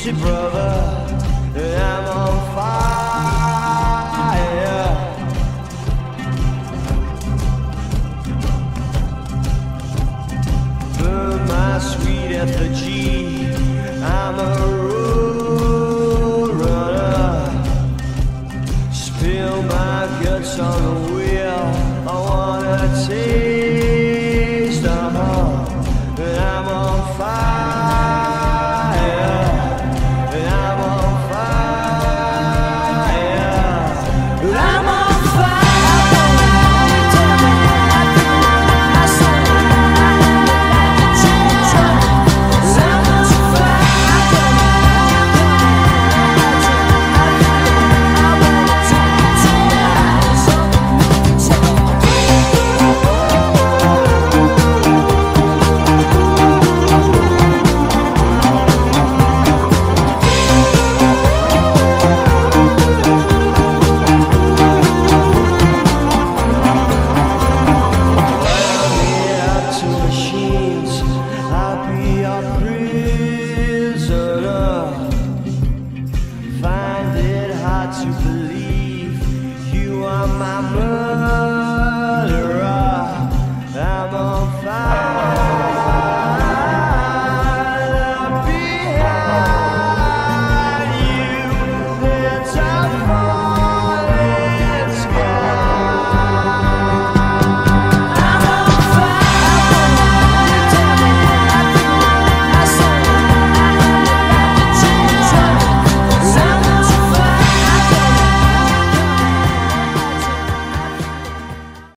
see, brother, that I'm on fire. Burn my sweet effigy, I'm a road runner. Spill my guts on the wheel, I wanna take